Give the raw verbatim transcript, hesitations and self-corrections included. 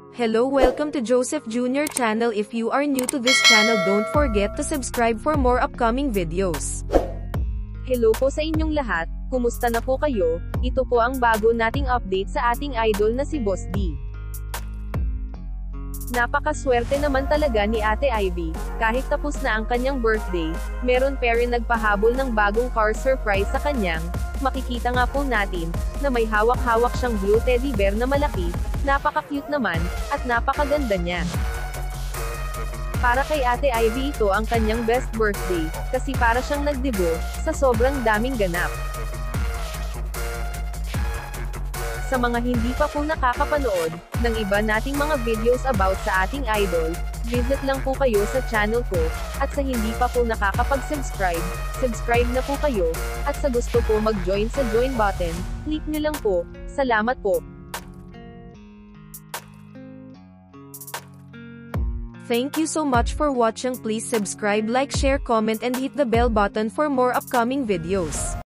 Hello, welcome to Joseph Junior channel. If you are new to this channel, don't forget to subscribe for more upcoming videos. Hello po sa inyong lahat, kumusta na po kayo? Ito po ang bago nating update sa ating idol na si Boss D. Napakaswerte naman talaga ni Ate Ivy, kahit tapos na ang kanyang birthday, meron pa rin nagpahabol ng bagong car surprise sa kanyang. Makikita nga po natin, na may hawak-hawak siyang blue teddy bear na malaki, napaka-cute naman, at napakaganda niya. Para kay Ate Ivy ito ang kanyang best birthday, kasi para siyang nagdebo, sa sobrang daming ganap. Sa mga hindi pa po nakakapanood, ng iba nating mga videos about sa ating idol, visit lang po kayo sa channel ko, at sa hindi pa po nakakapag-subscribe, subscribe na po kayo, at sa gusto po mag-join sa join button, click nyo lang po. Salamat po. Thank you so much for watching. Please subscribe, like, share, comment and hit the bell button for more upcoming videos.